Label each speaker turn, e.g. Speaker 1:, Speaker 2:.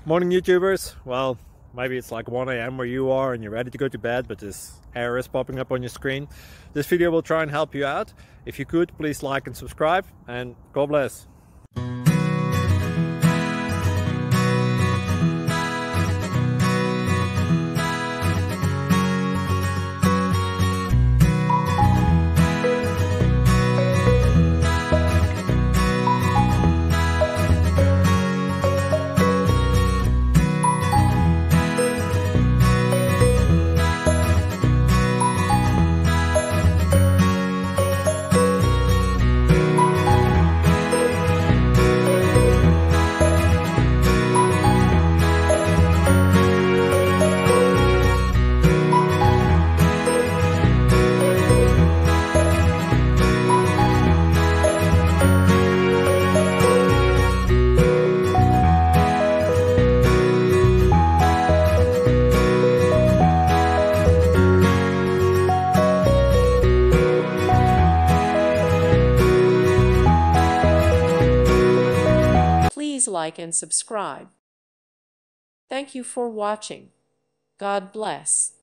Speaker 1: Morning YouTubers. Well, maybe it's like 1 a.m. where you are and you're ready to go to bed, but this error is popping up on your screen. This video will try and help you out. If you could, please like and subscribe, and God bless.
Speaker 2: Please like and subscribe. Thank you for watching. God bless.